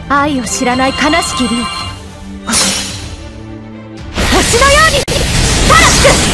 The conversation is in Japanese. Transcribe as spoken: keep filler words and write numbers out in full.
愛を知らない悲しき竜、星のようにパラスク。